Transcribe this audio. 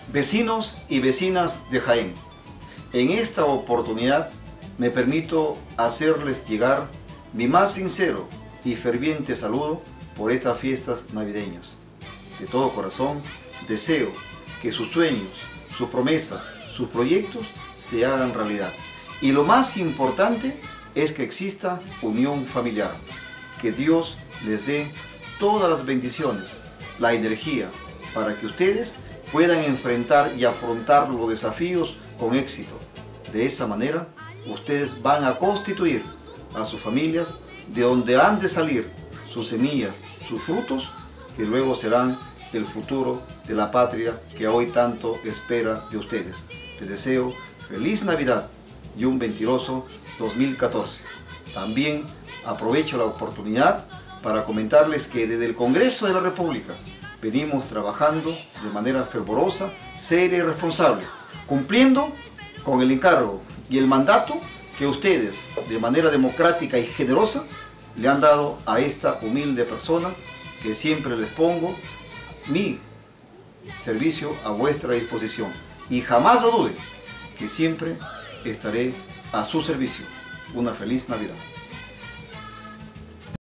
Vecinos y vecinas de Jaén, en esta oportunidad me permito hacerles llegar mi más sincero y ferviente saludo por estas fiestas navideñas. De todo corazón deseo que sus sueños, sus promesas, sus proyectos se hagan realidad. Y lo más importante es que exista unión familiar. Que Dios les dé todas las bendiciones, la energía, para que ustedes puedan enfrentar y afrontar los desafíos con éxito. De esa manera, ustedes van a constituir a sus familias de donde han de salir sus semillas, sus frutos, que luego serán el futuro de la patria que hoy tanto espera de ustedes. Les deseo feliz Navidad y un venturoso 2014. También aprovecho la oportunidad para comentarles que desde el Congreso de la República venimos trabajando de manera fervorosa, seria y responsable, cumpliendo con el encargo y el mandato que ustedes, de manera democrática y generosa, le han dado a esta humilde persona, que siempre les pongo mi servicio a vuestra disposición. Y jamás lo duden, que siempre estaré a su servicio. Una feliz Navidad.